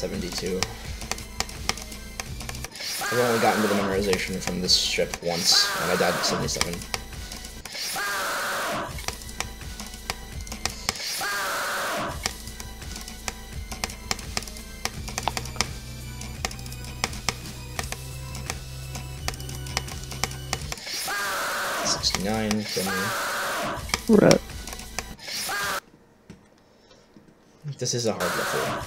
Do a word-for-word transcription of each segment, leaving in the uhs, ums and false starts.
seventy-two. I've only gotten to the memorization from this ship once, and I died at seventy-seven. sixty-nine, kill me. Right. This is a hard level.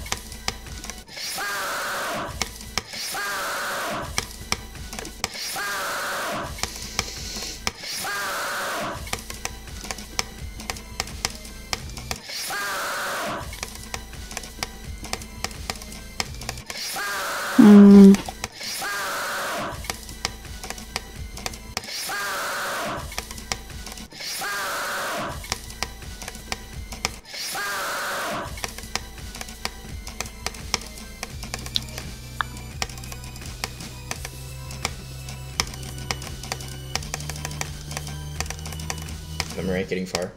Hmm. Memory getting far.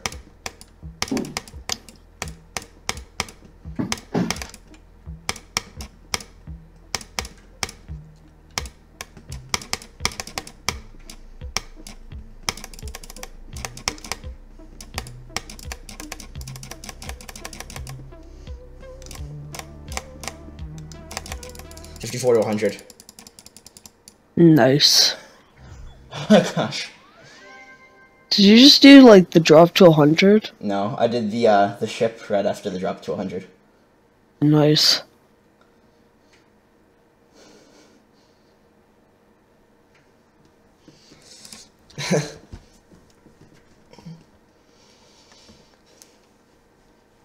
fifty-four to one hundred. Nice. Oh gosh. Did you just do like the drop to one hundred? No, I did the uh, the ship right after the drop to one hundred. Nice.